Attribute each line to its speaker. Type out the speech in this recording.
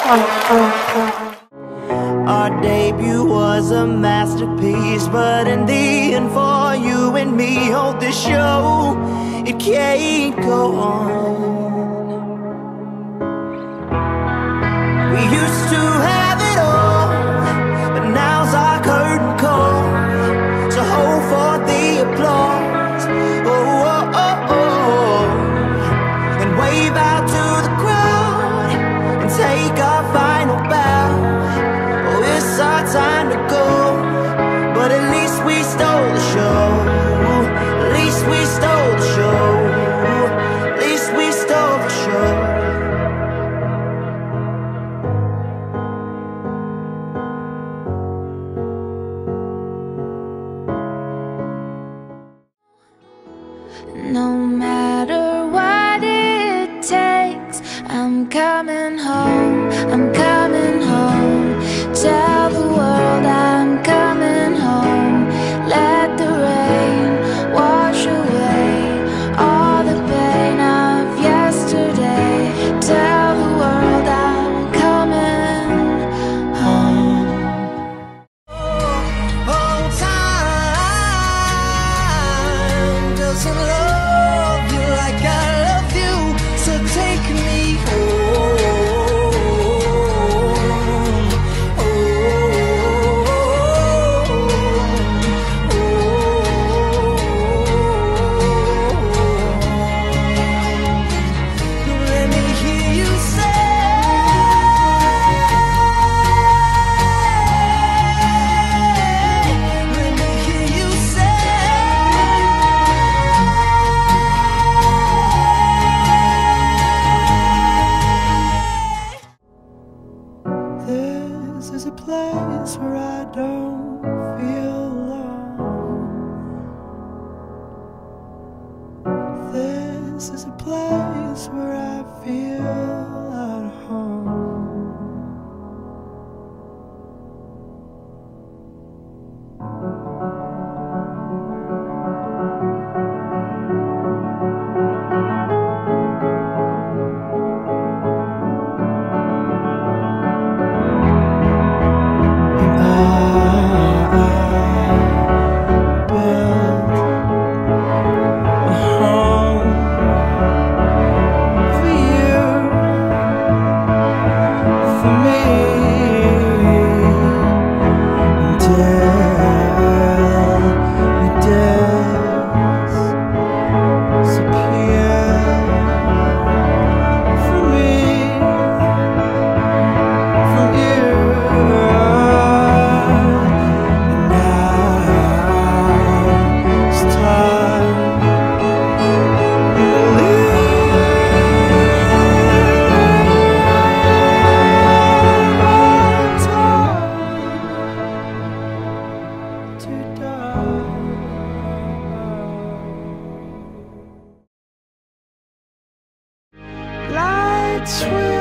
Speaker 1: Our debut was a masterpiece, but in the end, for you and me, oh, this show, it can't go on. We used to have it all, but now's our curtain call. So hold for the applause, oh, oh, oh, oh, and wave out to the crowd and take our final bow. Oh, it's our time to go, but at least we stole the show. At least we stole the show. At least we stole the show.
Speaker 2: No matter what it takes, I'm coming home, I'm coming home. Tell the world I'm coming home. Let the rain wash away all the pain of yesterday. Tell the world I'm coming home.
Speaker 1: Hold time, doesn't love you like I love you, so take me home. Oh, let me hear you say, let me hear you say, this is a place where I don't feel alone. This is a place where I feel at home. Lights will